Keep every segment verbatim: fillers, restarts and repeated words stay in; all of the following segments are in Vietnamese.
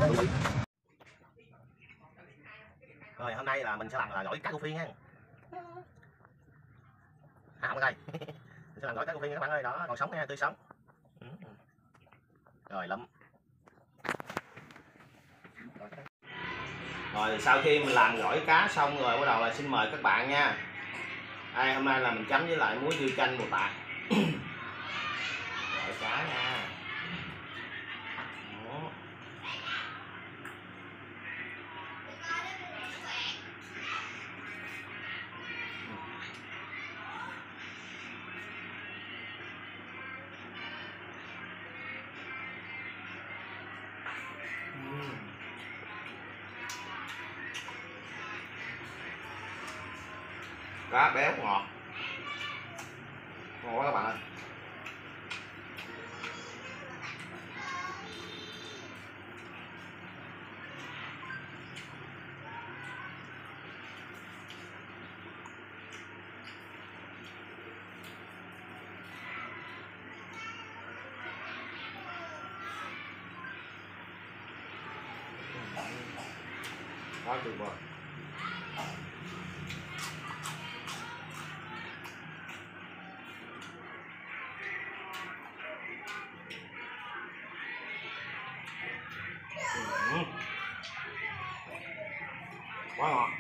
Rồi hôm nay là mình sẽ làm là gỏi cá rô phiên nha. À không đây. Mình sẽ làm gỏi cá rô phiên các bạn ơi, đó, còn sống nha, tươi sống. Rồi lụm. Rồi sau khi mình làm gỏi cá xong rồi bắt đầu là xin mời các bạn nha. Đây, hôm nay là mình chấm với lại muối dưa chanh bột tạt. Gỏi cá nha. Đó. Cá béo ngọt, ngon quá các bạn ơi. Quá tuyệt vời. Quá ngọt.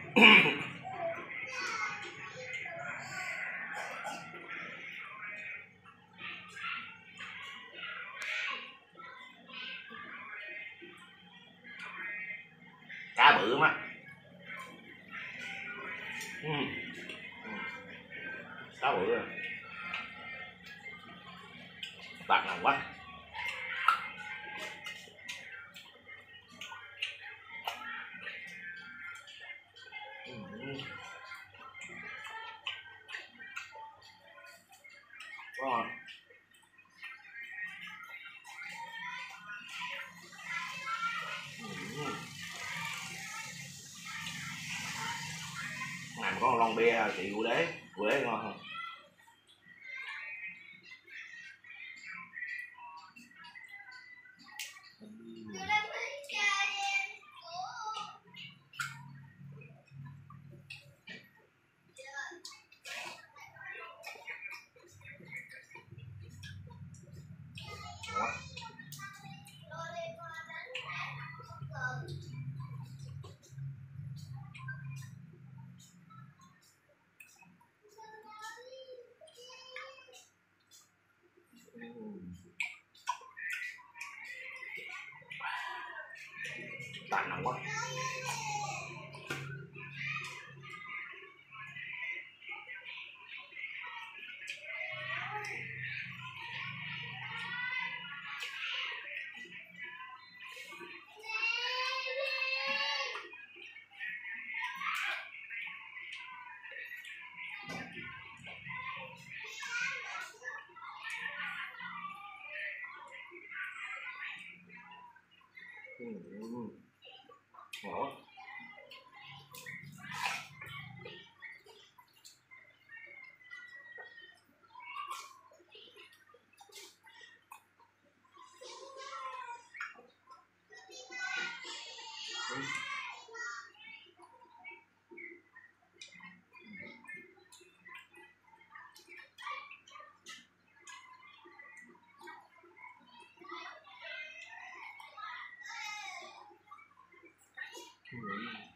Cá bự mà. Ừ. Cá bự rồi. Bạc ngon quá. Ừ. Quá ngon. Ừ. Này mà có một lon bia chị rượu đế, rượu đế ngon không? Tàn nóng quá. Ừ. Ngon. Ừ.